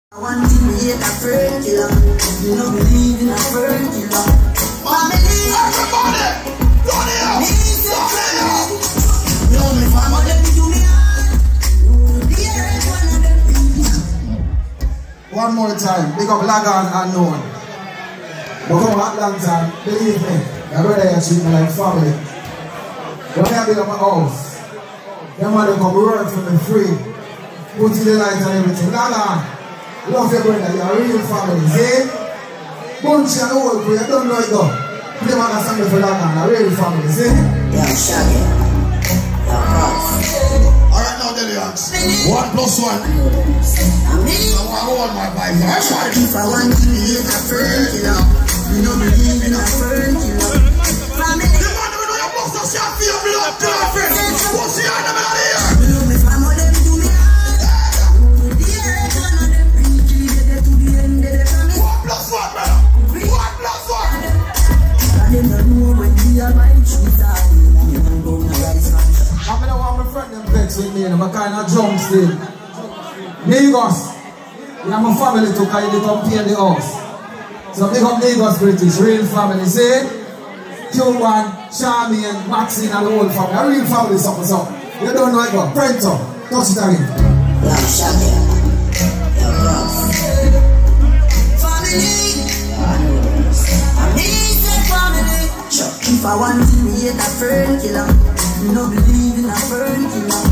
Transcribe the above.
I want to be a friend killer. You don't believe in a friend killer. Family, everybody, turn it up. You know me, family, let me do me hard. One more time, big up Lagan Unknown. But come Atlanta, believe me, my brother you treat me like family. When I build up my house, them man come work for me free, put in the light and everything. Lagan. Love your brother, you're a real family, see? Bunch and old boy, you don't know it though. Play man a song for that man, a real family, see? Yeah, Shaggy. Alright now, Delians. 1 plus 1. I want to hold my Bible. If I want to be a friend killer, you don't believe in a friend killer. Family. The man who know your boss of shot for your blood, tell a friend. What's the enemy out here? You know me, family, let me do me hard. I don't want my friend them vex with me, I'm a kind of drum still. Lagos, you have my family to carry the come pay the house. So big up Lagos British, real family, see? Q1, Charmian, Maxine and the whole family, a real family something so. You don't know it go, Prento, touch it again. Yeah, Shaggy. If I want to be a friend killer, you don't believe in a friend killer.